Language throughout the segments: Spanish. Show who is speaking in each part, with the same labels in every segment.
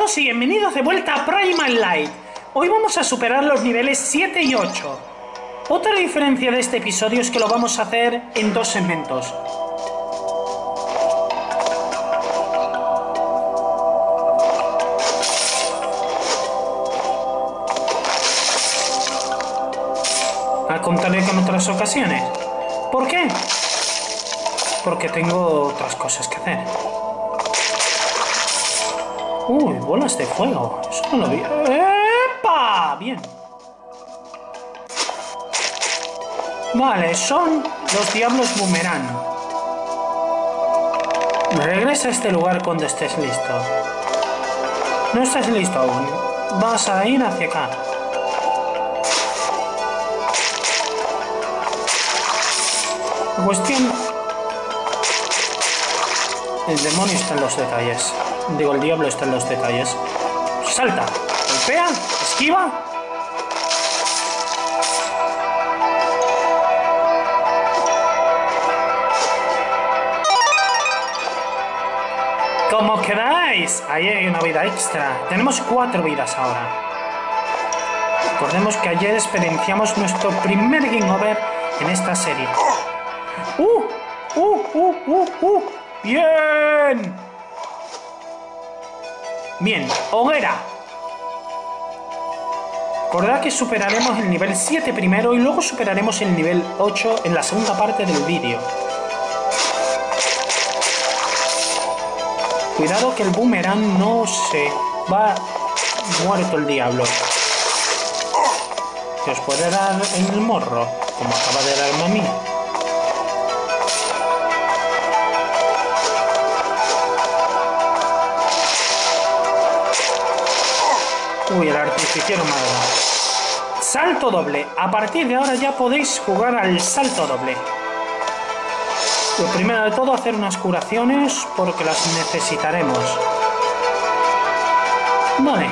Speaker 1: todos y bienvenidos de vuelta a Primal Light. Hoy vamos a superar los niveles 7 y 8. Otra diferencia de este episodio es que lo vamos a hacer en dos segmentos. Al contrario que en otras ocasiones. ¿Por qué? Porque tengo otras cosas que hacer. Uy, bolas de fuego. Eso no lo vi. ¡Epa! Bien. Vale, son los diablos boomerang. Regresa a este lugar cuando estés listo. No estás listo aún. Vas a ir hacia acá. La cuestión... El demonio está en los detalles. Digo, el diablo está en los detalles. Salta, golpea, esquiva. ¿Cómo quedáis? Ahí hay una vida extra. Tenemos 4 vidas ahora. Recordemos que ayer experienciamos nuestro primer game over en esta serie. ¡Bien! Bien, hoguera. Recordad que superaremos el nivel 7 primero y luego superaremos el nivel 8 en la segunda parte del vídeo. Cuidado que el boomerang no se va muerto el diablo. Que os puede dar en el morro, como acaba de darme a mí. Uy, el artificiero me ha dado. Salto doble. A partir de ahora ya podéis jugar al salto doble. Lo primero de todo, hacer unas curaciones porque las necesitaremos. Vale.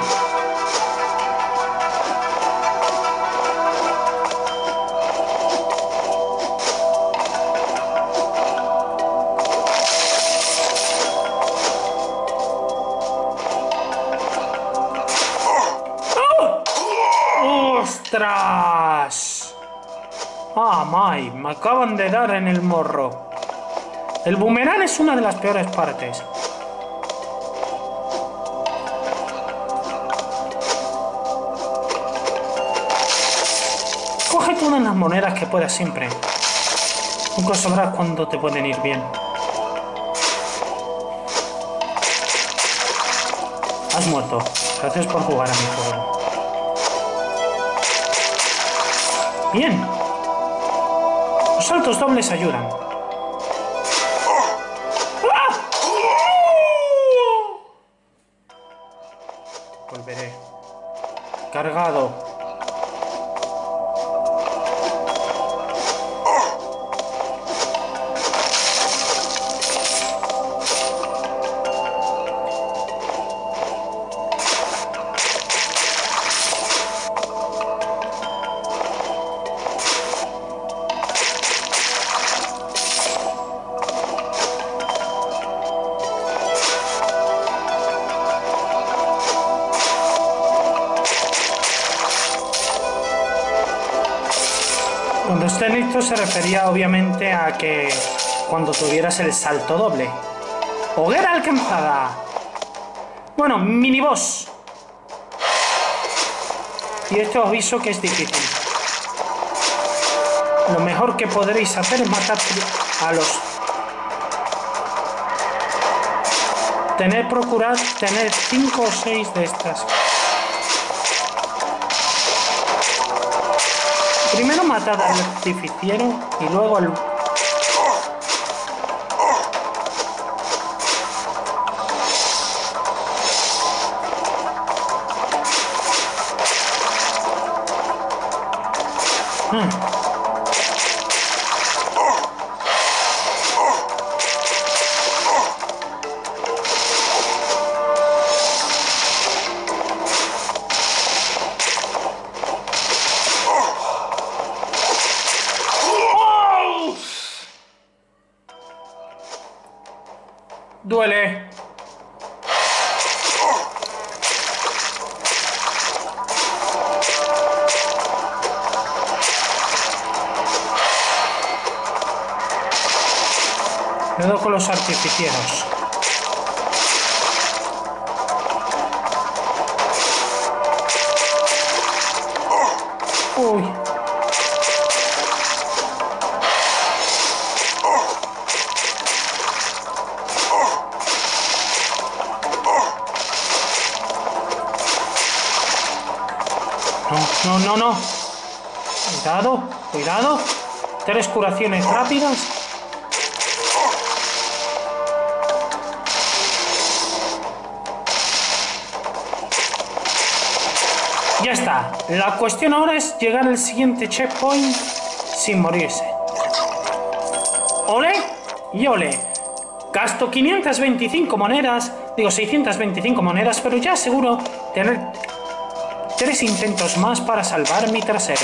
Speaker 1: ¡Ostras! ¡Ah, Mai! Me acaban de dar en el morro. El boomerang es una de las peores partes. Coge todas las monedas que puedas siempre. Nunca sabrás cuándo te pueden ir bien. Has muerto. Gracias por jugar a mi juego. Bien. Los saltos dobles ayudan. Volveré. Cargado. Cuando esté listo se refería obviamente a que cuando tuvieras el salto doble. Hoguera alcanzada. Bueno, mini boss. Y esto os aviso que es difícil. Lo mejor que podréis hacer es matar a los... Procurad tener 5 o 6 de estas. Primero matad al artificiero y luego al... Duele. Cuidado con los artificieros. Uy. No, no, no, no. Cuidado, cuidado. 3 curaciones rápidas. Ya está. La cuestión ahora es llegar al siguiente checkpoint sin morirse. Ole y ole. Gasto 525 monedas, digo 625 monedas, pero ya aseguro tener 3 intentos más para salvar mi trasero.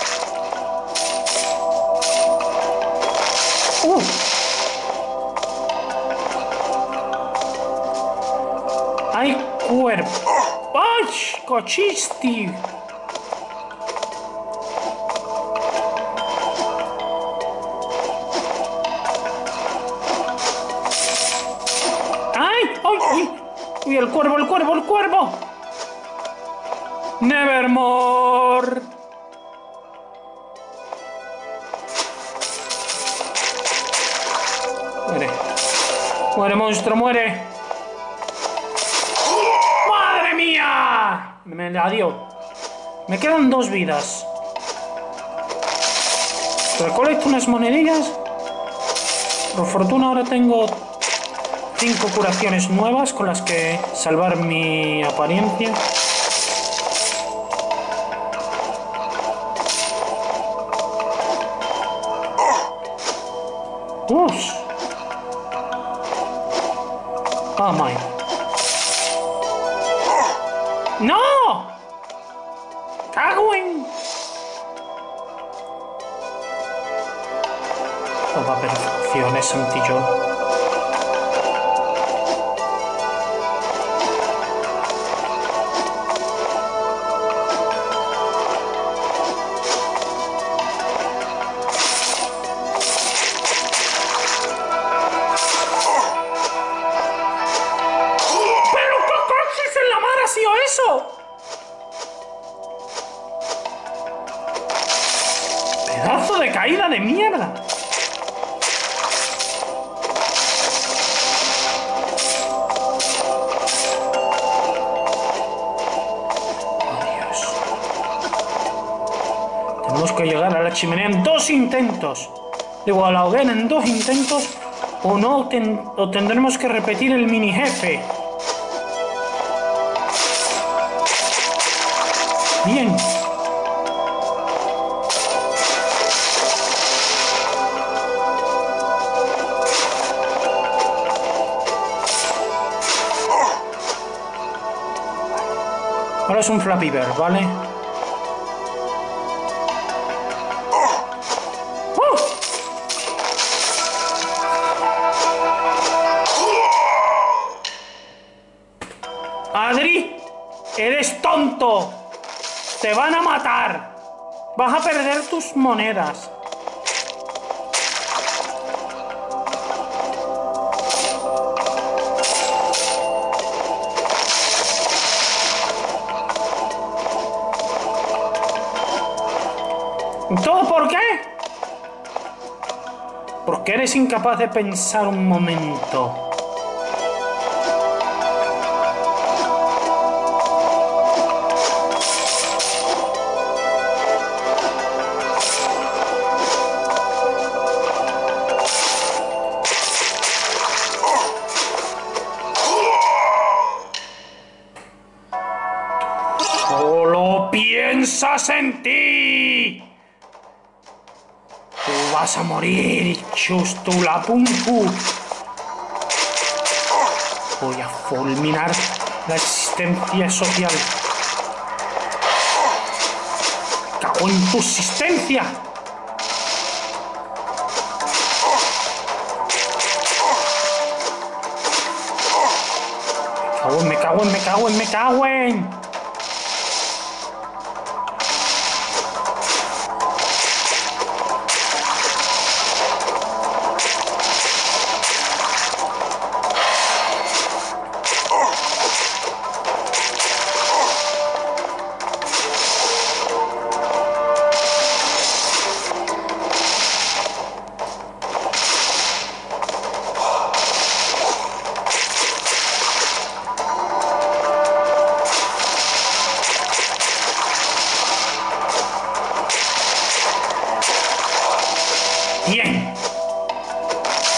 Speaker 1: ¡Hay cuerpo! ¡Ay! ¡Cochisti! ¡Ay! ¡Ay! ¡Uy! ¡Uy! ¡El cuervo! ¡El cuervo! ¡El cuervo! ¡Nevermore! Muere. Muere, monstruo, muere. ¡Madre mía! Me la dio. Me quedan 2 vidas. Recolecto unas monedillas. Por fortuna ahora tengo 5 curaciones nuevas con las que salvar mi apariencia. ¡Uf! ¡Oh, my! ¡No! ¡Cago en! Toda perfección es Santillo. ¡Pedazo de caída de mierda! ¡Oh, Dios! Tenemos que llegar a la chimenea en 2 intentos. Digo, a la hoguera en 2 intentos. O no, o tendremos que repetir el mini jefe. Bien. Ahora es un Flappy Bird, ¿vale? ¡Adri! ¡Eres tonto! ¡Te van a matar! ¡Vas a perder tus monedas! ¿Todo por qué? Porque eres incapaz de pensar un momento. ¡Solo piensas en ti! Tú vas a morir, Chustulapumpu. Voy a fulminar la existencia social. ¡Cago en tu existencia! Me cago en.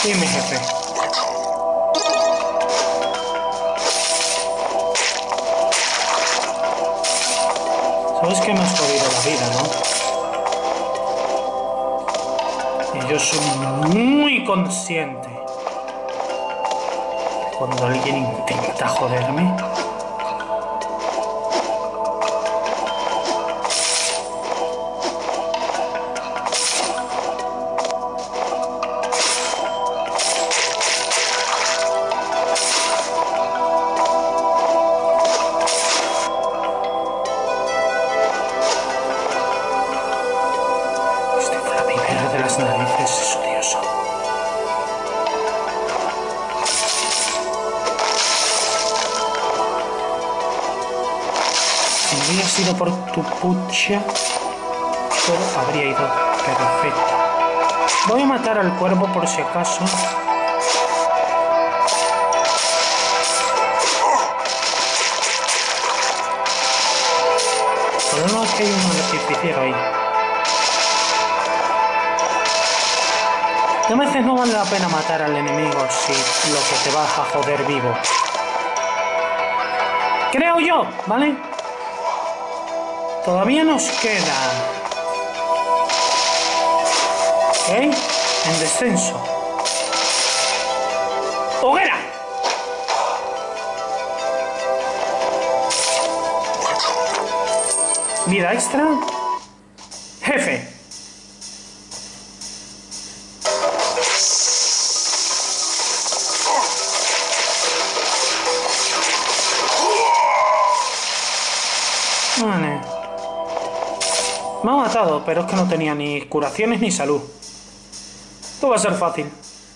Speaker 1: Dime, jefe. Sabes que me has jodido la vida, ¿no? Y yo soy muy consciente. Cuando alguien intenta joderme... Este Flamiverde de las narices es odioso. Si no hubiera sido por tu pucha, todo habría ido perfecto. Voy a matar al cuervo por si acaso. El problema es que hay un artificiero ahí. A veces no vale la pena matar al enemigo si lo que te vas a joder vivo. Creo yo, ¿vale? Todavía nos queda... ¿Ok? En descenso. ¡Hoguera! Vida extra. Jefe. Vale. Me ha matado, pero es que no tenía ni curaciones ni salud. Esto va a ser fácil.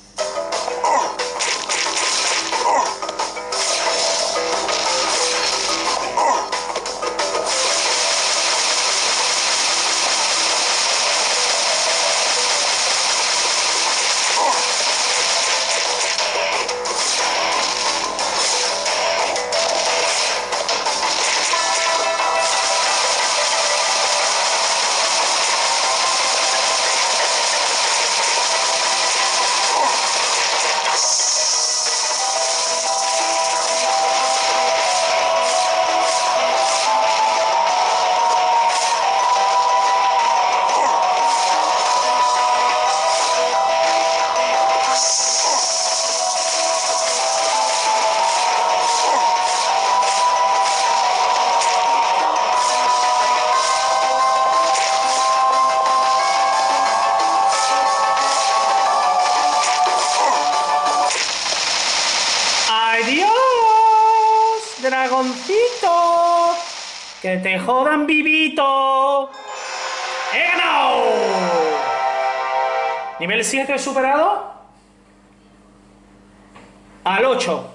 Speaker 1: ¡Dragoncito! ¡Que te jodan vivito! ¡He ganado! Nivel 7 superado. Al 8.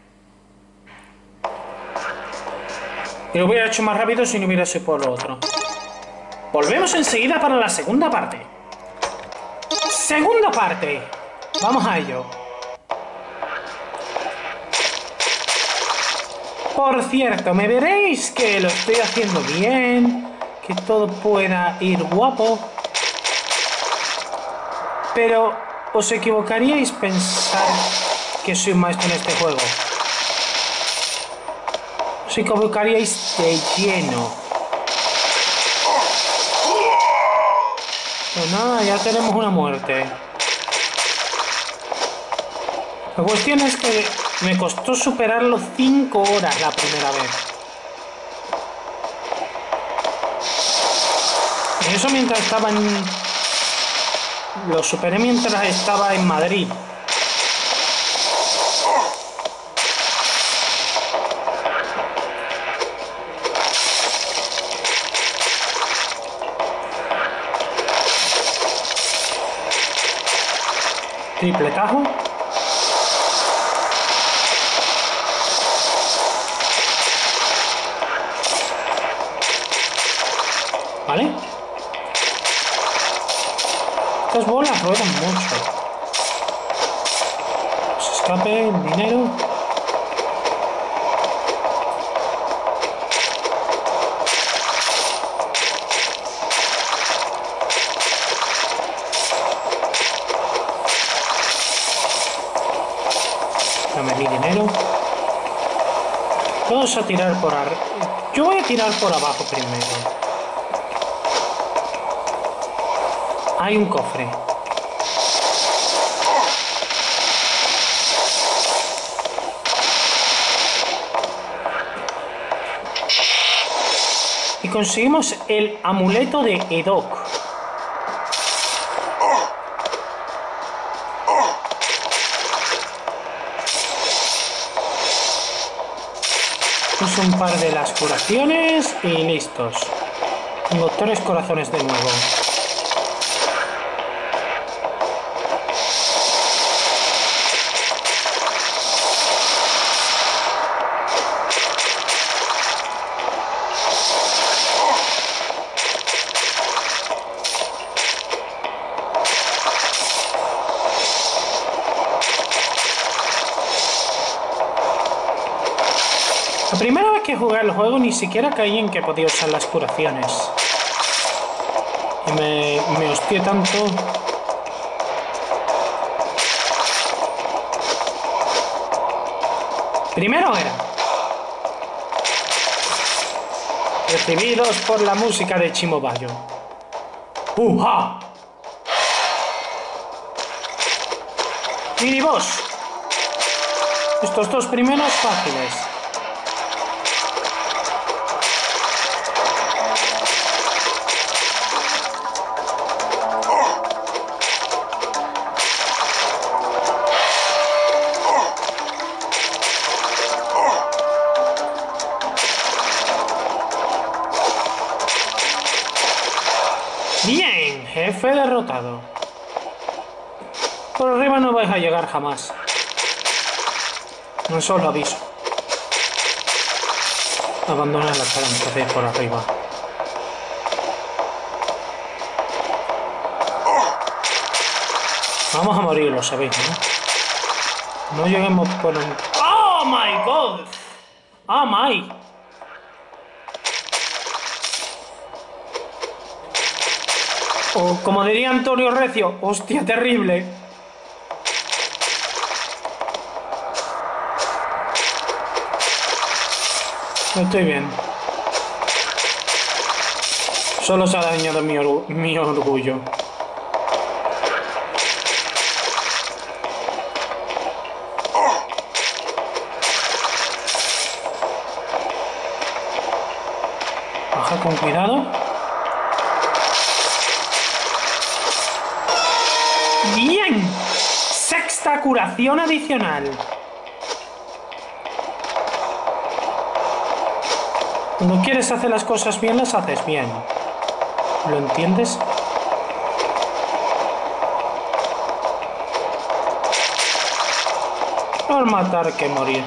Speaker 1: Y lo hubiera hecho más rápido si no hubiera sido por lo otro. Volvemos enseguida para la segunda parte. Segunda parte. Vamos a ello. Por cierto, me veréis que lo estoy haciendo bien, que todo pueda ir guapo. Pero os equivocaríais pensar que soy un maestro en este juego. Os equivocaríais de lleno. Pues nada, ya tenemos una muerte. La cuestión es que me costó superarlo 5 horas la primera vez. Y eso mientras estaba en... Lo superé mientras estaba en Madrid. Tripletazo. ¿Vale? Estas bolas ruedan mucho. Se escape el dinero. mi dinero. Vamos a tirar por arriba. Yo voy a tirar por abajo primero. Hay un cofre. Y conseguimos el amuleto de Edok. Un par de las curaciones y listos. Tengo 3 corazones de nuevo. La primera vez que jugué el juego ni siquiera caí en que podía usar las curaciones. Y me hostié tanto. Primero era. Recibidos por la música de Chimobayo. ¡Uja! Miniboss. Estos 2 primeros fáciles. Bien, jefe derrotado. Por arriba no vais a llegar jamás. No solo aviso. Abandona la esperanza de por arriba. Vamos a morir, lo sabéis, ¿no? No lleguemos por un... ¡Oh, my God! ¡Oh, my! O como diría Antonio Recio, ¡hostia, terrible! Estoy bien. Solo se ha dañado mi orgullo. Baja con cuidado. ¡Bien! Sexta curación adicional. Cuando quieres hacer las cosas bien, las haces bien. ¿Lo entiendes? Mejor matar que morir.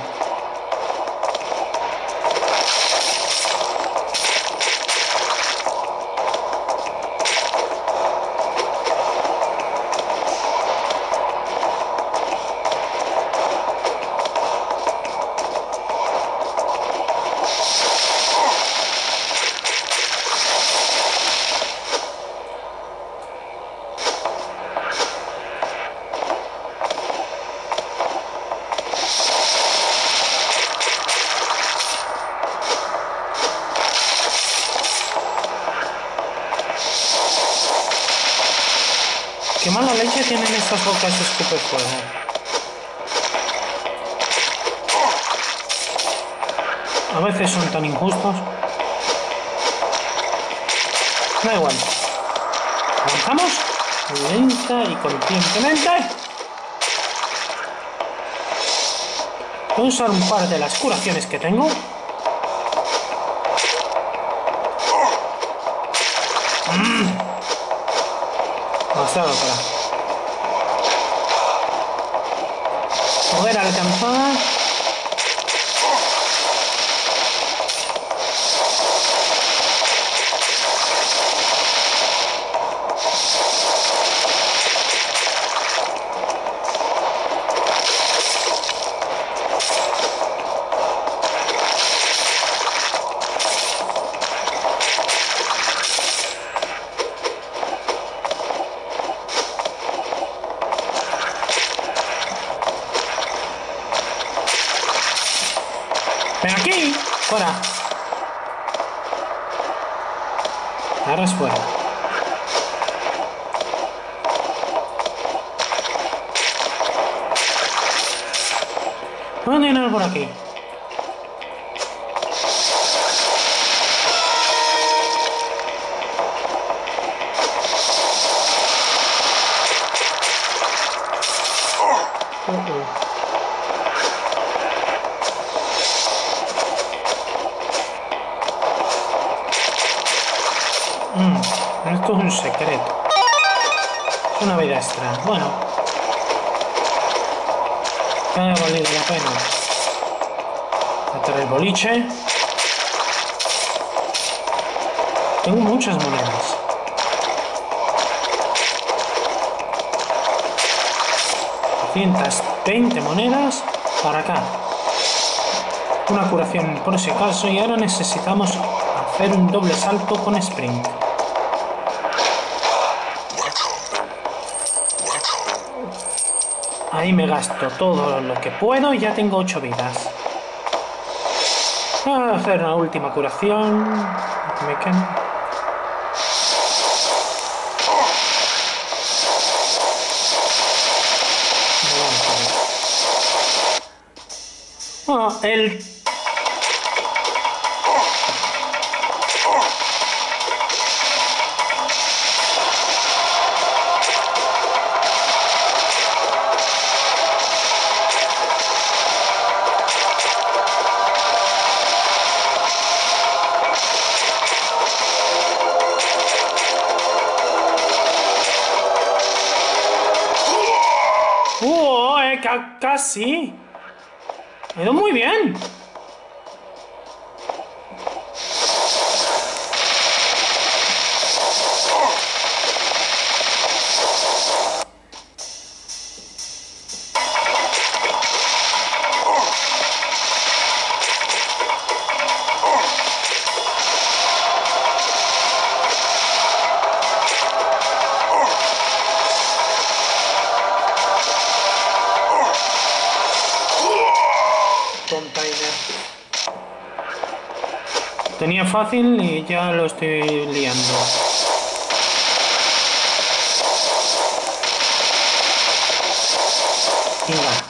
Speaker 1: Qué mala leche tienen estas bocas escupe fuego. A veces son tan injustos. Da igual. Avanzamos lenta y conscientemente. Voy a usar un par de las curaciones que tengo. Demasiado para poder alcanzar. Fuera. Ahora es fuera. No tiene nada por aquí. Esto es un secreto. Es una vida extra. Bueno, que haya valido la pena. Meter el boliche. Tengo muchas monedas. 220 monedas para acá. Una curación por si acaso. Y ahora necesitamos hacer un doble salto con sprint. Ahí me gasto todo lo que puedo y ya tengo 8 vidas. Voy a hacer una última curación. Me queda. Bueno, casi. Ha ido muy bien. Tenía fácil y ya lo estoy liando. Venga.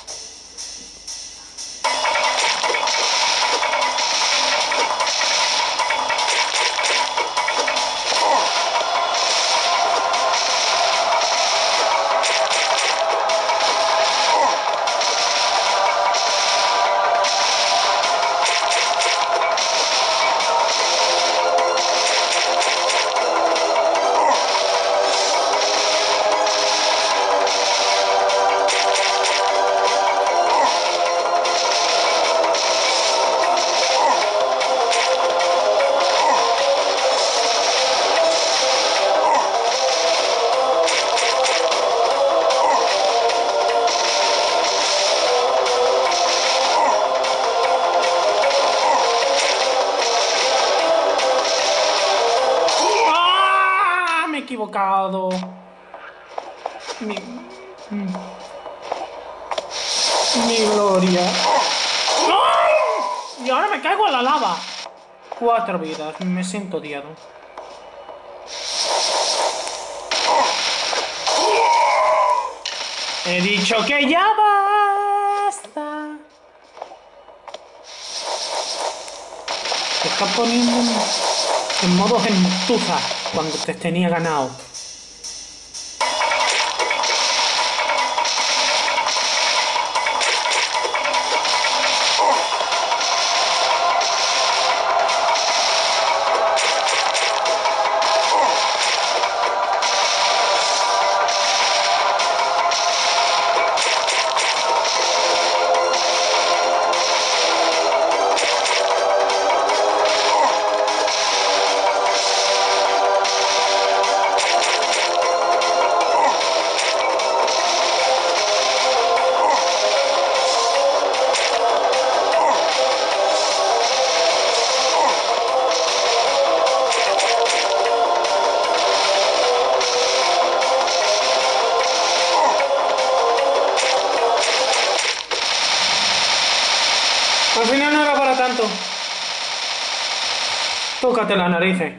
Speaker 1: Equivocado. Mi gloria. ¡Ay! Y ahora me caigo en la lava. 4 vidas. Me siento odiado. He dicho que ya basta. Te está poniendo en modo gentuza cuando te tenía ganado. Tócate las narices.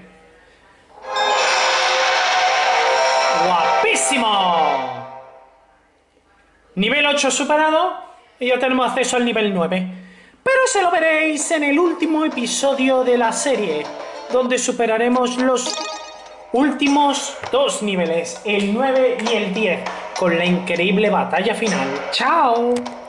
Speaker 1: ¡Guapísimo! Nivel 8 superado y ya tenemos acceso al nivel 9. Pero se lo veréis en el último episodio de la serie, donde superaremos los últimos 2 niveles, el 9 y el 10, con la increíble batalla final. ¡Chao!